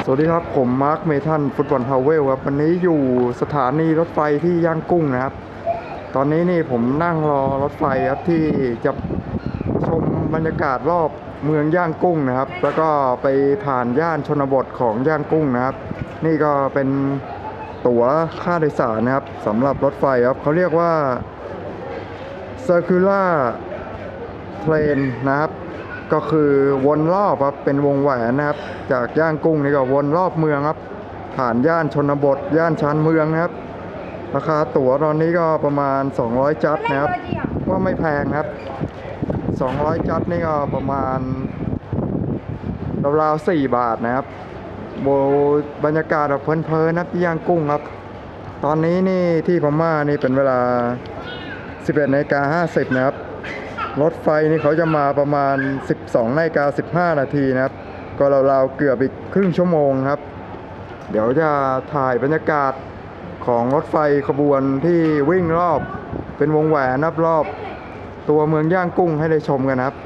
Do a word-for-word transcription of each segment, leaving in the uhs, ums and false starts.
สวัสดีครับผมมาร์คเมทันฟุตบอลทาวเวลครับวันนี้อยู่สถานีรถไฟที่ย่างกุ้งนะครับตอนนี้นี่ผมนั่งรอรถไฟครับที่จะชมบรรยากาศรอบเมืองย่างกุ้งนะครับแล้วก็ไปผ่านย่านชนบทของย่างกุ้งนะครับนี่ก็เป็นตั๋วค่าโดยสารนะครับสำหรับรถไฟครับเขาเรียกว่า Circular Train นะครับก็คือวนรอบครับเป็นวงแหวนนะครับจากย่างกุ้งนี่ก็วนรอบเมืองครับผ่านย่านชนบทย่านชานเมืองนะครับราคาตั๋วตอนนี้ก็ประมาณสองร้อยจัดนะครับว่าไม่แพงครับสองร้อยจัดนี่ก็ประมาณราวๆสี่บาทนะครับโบบรรยากาศแบบเพลินๆนะที่ย่างกุ้งครับตอนนี้นี่ที่พม่านี่เป็นเวลา สิบเอ็ดนาฬิกาห้าสิบนะครับรถไฟนี่เขาจะมาประมาณ สิบสองนาฬิกาสิบห้านาทีนะครับก็ราวๆเกือบอีกครึ่งชั่วโมงครับเดี๋ยวจะถ่ายบรรยากาศของรถไฟขบวนที่วิ่งรอบเป็นวงแหวนนับรอบตัวเมืองย่างกุ้งให้ได้ชมกันครับ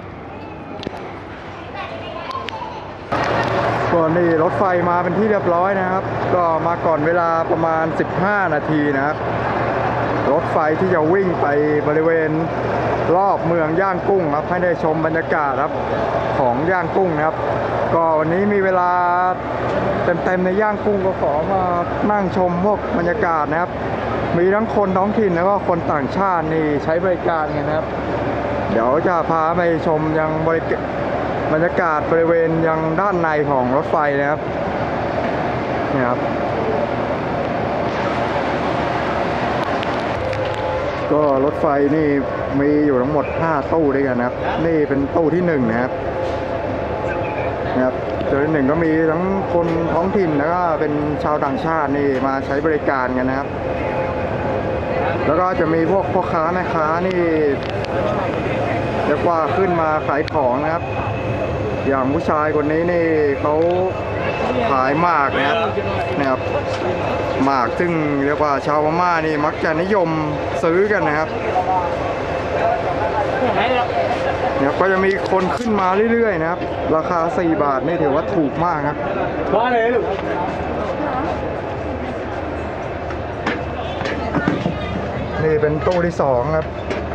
ก่อนนี้รถไฟมาเป็นที่เรียบร้อยนะครับก็มาก่อนเวลาประมาณสิบห้านาทีนะครับรถไฟที่จะวิ่งไปบริเวณรอบเมืองย่างกุ้งครับให้ได้ชมบรรยากาศครับของย่างกุ้งนะครับก็วันนี้มีเวลาเต็มๆในย่างกุ้งก็ขอมานั่งชมพวกบรรยากาศนะครับมีทั้งคนท้องถิ่นแล้วก็คนต่างชาตินี่ใช้บริการกันนะครับเดี๋ยวจะพาไปชมยังบริบรรยากาศบริเวณยังด้านในของรถไฟนะครับนี่ครับก็รถไฟนี่มีอยู่ทั้งหมดห้าตู้ด้วยกันนะครับนี่เป็นตู้ที่หนึ่งนะครับนะครับตู้ที่หนึ่งก็มีทั้งคนท้องถิ่นแล้วก็เป็นชาวต่างชาตินี่มาใช้บริการกันนะครับแล้วก็จะมีพวกพ่อค้าแม่ค้านี่เรียกว่าขึ้นมาขายของนะครับอย่างผู้ชายคนนี้นี่เขาขายหมากนะครับนะครับหมากซึ่งเรียกว่าชาวพม่านี่มักจะนิยมซื้อกันนะครับเนี่ยก็จะมีคนขึ้นมาเรื่อยๆนะครับราคาสี่บาทนี่ถือว่าถูกมากครับว่าเลยนี่เป็นตู้ที่สองครับ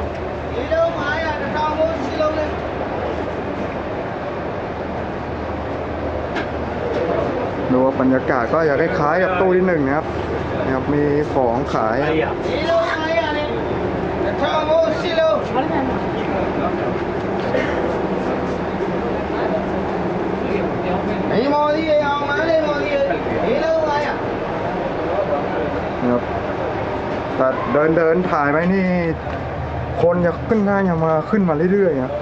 ดูบรรยากาศก็อยากคล้ายๆกับตู้ที่หนึ่งนะครับนะครับมีของขายนะครับแต่เดินเดินถ่ายไปนี่คนจะขึ้นง่ายมาขึ้นมาเรื่อยๆครับ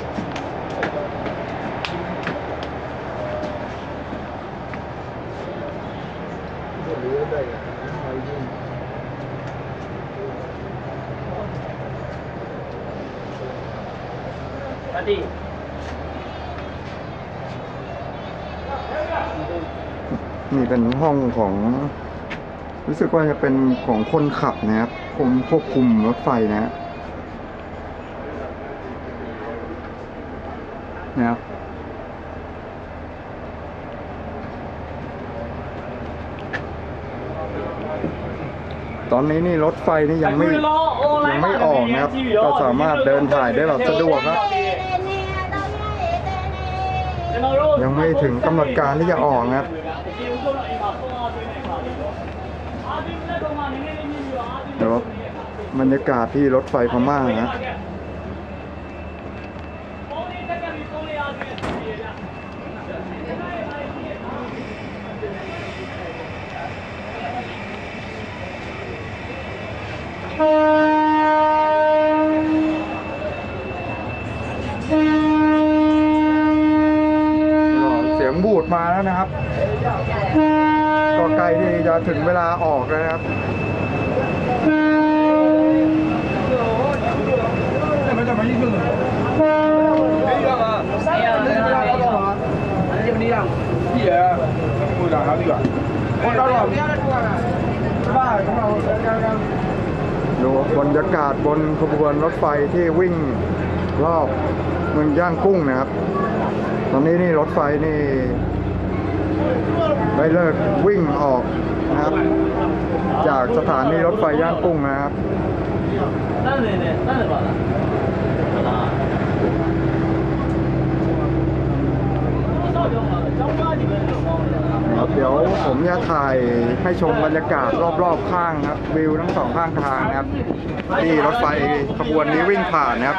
นี่เป็นห้องของรู้สึกว่าจะเป็นของคนขับนะครับคนควบคุมรถไฟนะนะครับตอนนี้นี่รถไฟนี่ยังไม่ยังไม่ออกนะครับก็สามารถเดินถ่ายได้แบบสะดวกครับยังไม่ถึงกำหนดการที่จะออกนะครับเดี๋ยวบรรยากาศที่รถไฟพม่านะเสียงบูดมาแล้วนะครับก็ใกล้ที่จะถึงเวลาออกแล้วนะครับดูบรรยากาศบนขบวนรถไฟที่วิ่งรอบเมืองย่างกุ้งนะครับตอนนี้นี่รถไฟนี่ได้เลิกวิ่งออกนะครับจากสถานีรถไฟย่างกุ้งนะครับ ครับเดี๋ยวผมจะถ่ายให้ชมบรรยากาศรอบๆข้างครับวิวทั้งสองข้างทางนะครับที่รถไฟขบวนนี้วิ่งผ่านนะครับ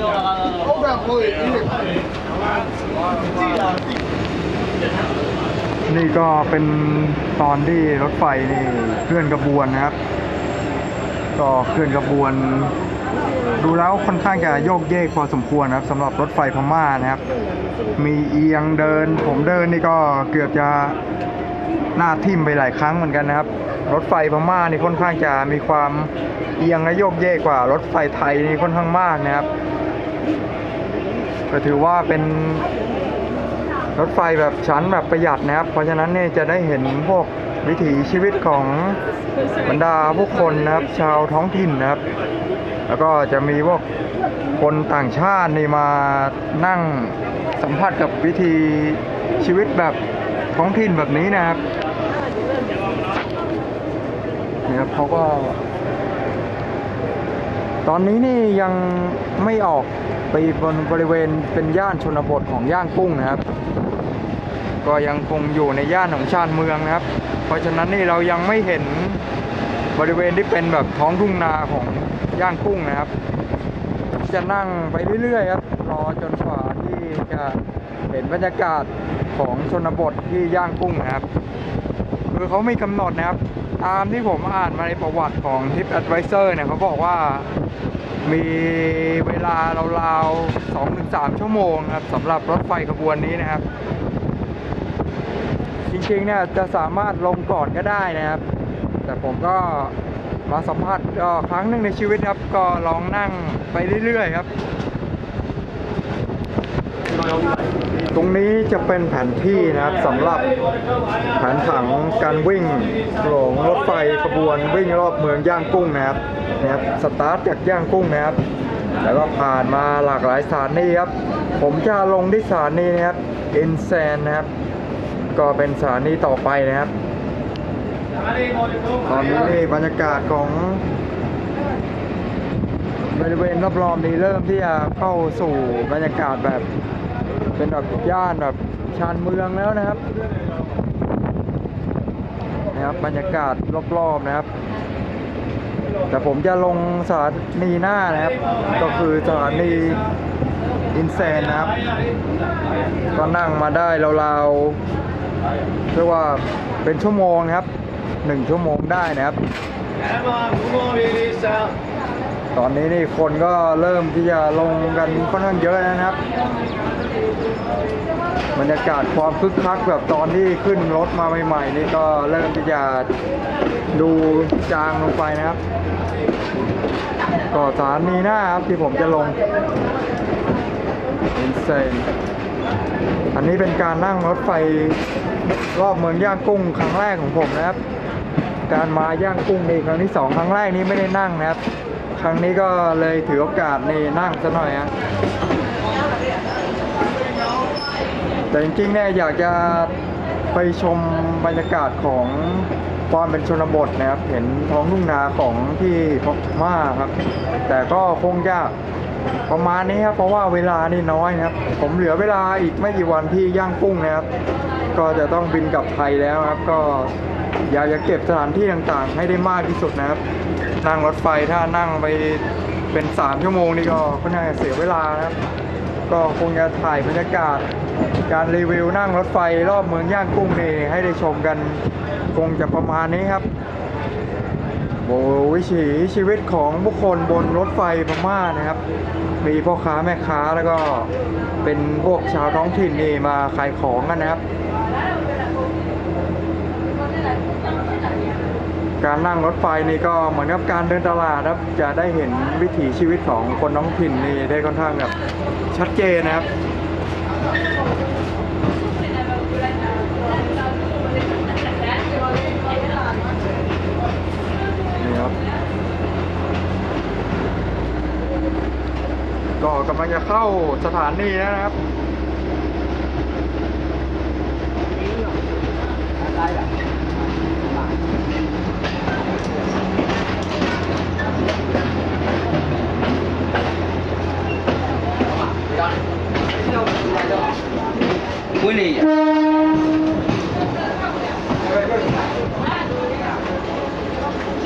นี่ก็เป็นตอนที่รถไฟนี่เคลื่อนขบวนนะครับก็เคลื่อนขบวนดูแล้วค่อนข้างจะโยกเยกพอสมควรนะครับสำหรับรถไฟพม่านะครับมีเอียงเดินผมเดินนี่ก็เกือบจะหน้าทิ่มไปหลายครั้งเหมือนกันนะครับรถไฟพม่านี่ค่อนข้างจะมีความเอียงและโยกเยกกว่ารถไฟไทยนี่ค่อนข้างมากนะครับก็ถือว่าเป็นรถไฟแบบชั้นแบบประหยัดนะครับเพราะฉะนั้นเนี่ยจะได้เห็นพวกวิถีชีวิตของบรรดาผู้คนนะครับชาวท้องถิ่นนะครับแล้วก็จะมีพวกคนต่างชาตินี่มานั่งสัมผัสกับวิถีชีวิตแบบท้องถิ่นแบบนี้นะครับนี่ครับเขาก็ตอนนี้นี่ยังไม่ออกไปบนบริเวณเป็นย่านชนบทของย่างกุ้งนะครับก็ยังคงอยู่ในย่านของชานเมืองนะครับเพราะฉะนั้นนี่เรายังไม่เห็นบริเวณที่เป็นแบบท้องทุ่งนาของย่างกุ้งนะครับจะนั่งไปเรื่อยๆครับรอจนกว่าที่จะเห็นบรรยากาศของชนบทที่ย่างกุ้งนะครับคือเขาไม่กำหนดนะครับตามที่ผมอ่านมาในประวัติของ TripAdvisor เนี่ยเขาบอกว่ามีเวลาราวๆ สองถึงสาม ชั่วโมงครับสำหรับรถไฟขบวนนี้นะครับจริงๆเนี่ยจะสามารถลงก่อนก็ได้นะครับแต่ผมก็มาสัมผัสก็ครั้งหนึ่งในชีวิตครับก็ลองนั่งไปเรื่อยๆครับตรงนี้จะเป็นแผนที่นะครับสำหรับแผนผังการวิ่งของรถไฟขบวนวิ่งรอบเมืองย่างกุ้งนะครับนะครับสตาร์ทจากย่างกุ้งนะครับแล้วก็ผ่านมาหลากหลายสถานีครับผมจะลงที่สถานีนะครับอินแซนนะครับก็เป็นสถานีต่อไปนะครับตอนนี้นี่บรรยากาศของบริเวณรอบๆนี้เริ่มที่จะเข้าสู่บรรยากาศแบบเป็นแบบย่านแบบชานเมืองแล้วนะครับนะครับบรรยากาศรอบๆนะครับแต่ผมจะลงสถานีหน้านะครับก็คือสถานีอินแซนนะครับก็นั่งมาได้ราวๆเรียกว่าเป็นชั่วโมงนะครับหนึ่งชั่วโมงได้นะครับตอนนี้นี่คนก็เริ่มที่จะลงกันค่อนข้างเยอะนะครับบรรยากาศความคึกคักแบบตอนที่ขึ้นรถมาใหม่ๆนี่ก็เริ่มที่จะดูจางลงไปนะครับก็สถานีหน้าครับที่ผมจะลงอินเซนอันนี้เป็นการนั่งรถไฟรอบเมืองย่างกุ้งครั้งแรกของผมนะครับการมาย่างกุ้งในครั้งที่สองครั้งแรกนี้ไม่ได้นั่งนะครับครั้งนี้ก็เลยถือโอกาสนี่นั่งซะหน่อยฮะแต่จริงๆเนี่ยอยากจะไปชมบรรยากาศของความเป็นชนบทนะครับเห็นท้องทุ่งนาของที่พม่าครับแต่ก็คงจะประมาณนี้ครับเพราะว่าเวลานี่น้อยนะครับผมเหลือเวลาอีกไม่กี่วันที่ย่างกุ้งนะครับก็จะต้องบินกลับไทยแล้วครับก็อยากจะเก็บสถานที่ต่างๆให้ได้มากที่สุดนะครับนั่งรถไฟถ้านั่งไปเป็นสามชั่วโมงนี่ก็ค่อนข้างจะเสียเวลานะครับก็คงจะถ่ายบรรยากาศการรีวิวนั่งรถไฟรอบเมืองย่างกุ้งนี่ให้ได้ชมกันคงจะประมาณนี้ครับโอ้วิถีชีวิตของบุคคลบนรถไฟพม่านะครับมีพ่อค้าแม่ค้าแล้วก็เป็นพวกชาวท้องถิ่นนี่มาขายของกันนะครับการนั่งรถไฟนี่ก็เหมือนกับการเดินตลาดครับจะได้เห็นวิถีชีวิตของคนท้องถิ่นนี่ได้ค่อนข้างแบบชัดเจนนะครับนี่ครับก็กำลังจะเข้าสถานีแล้วนะครับ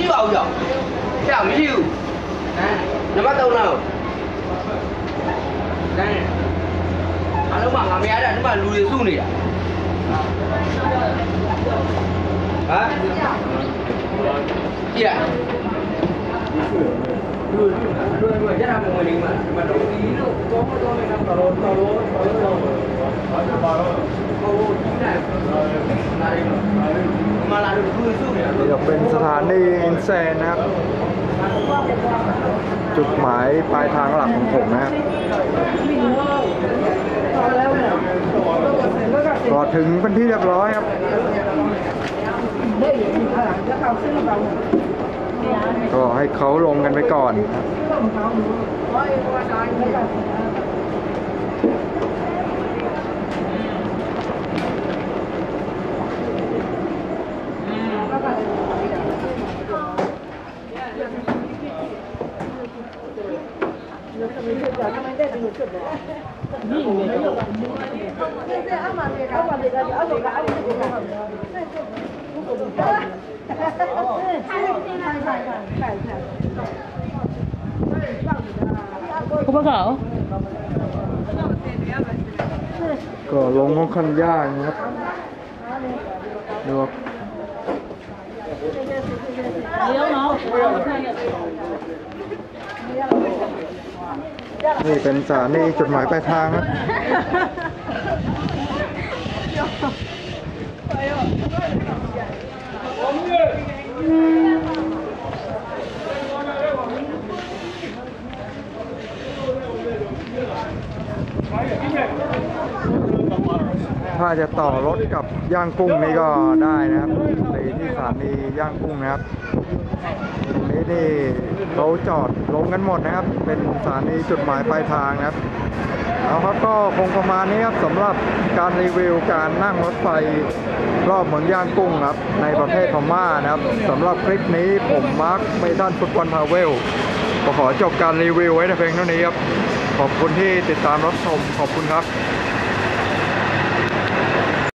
မရှိပါဘူးကြောက်ကြောက်မရှိဘူးနံပါတ်သုံးလောက်ဒါနဲ့အားလုံးကငါမရတဲ့ဒီမှာလူတွေစုနေတာဟမ်ကြည့်လူလူလူရတာမဝင်နေမှာမတော်ဘူးလို့ကောင်းတော့နေတာတော်တော်တော်တော်တော်ဘာလို့ဘာလို့ဟိုဒီနဲ့လာရီมาลาดูดูสู้เนี่ยนี่ก็เป็นสถานีอินเซนนะครับ จุดหมายปลายทางหลักของผมนะครับก็ถึงเป็นที่เรียบร้อยครับก็ให้เขาลงกันไปก่อนเขาบอกเหรอก็ลงค่อนข้างยากนะครับดูเลี้ยวเนาะนี่เป็นสถานีจุดหมายปลายทางครับถ้าจะต่อรถกับย่างกุ้งนี่ก็ได้นะครับในที่สถานีย่างกุ้งนะครับตรงนี้นี่เขาจอดลงกันหมดนะครับเป็นสถานีจุดหมายปลายทางนะครับเอาครับก็คงประมาณนี้ครับสำหรับการรีวิวการนั่งรถไฟรอบเมืองย่างกุ้งครับในประเทศพม่านะครับสำหรับคลิปนี้ผมมาร์คเมทัลฟุตบอลพาเวลก็ขอจบการรีวิวไว้แต่เพียงเท่านี้ครับขอบคุณที่ติดตามรับชมขอบคุณครับ